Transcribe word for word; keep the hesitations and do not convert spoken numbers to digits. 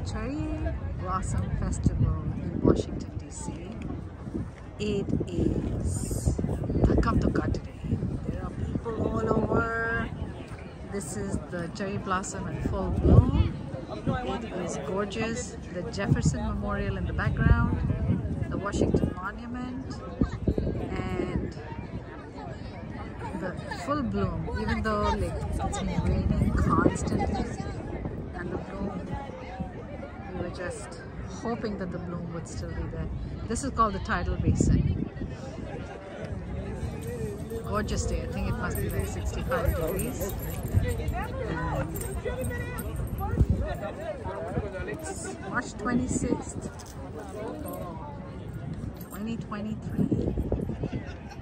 Cherry Blossom Festival in Washington, D C It is Dhakam Dhukka today. There are people all over. This is the cherry blossom in full bloom. It is gorgeous. The Jefferson Memorial in the background, the Washington Monument, and the full bloom, even though like it's been raining constantly, and the bloom, we were just hoping that the bloom would still be there. This is called the Tidal Basin. Gorgeous day. I think it must be like sixty-five degrees. And it's March twenty-sixth, twenty twenty-three.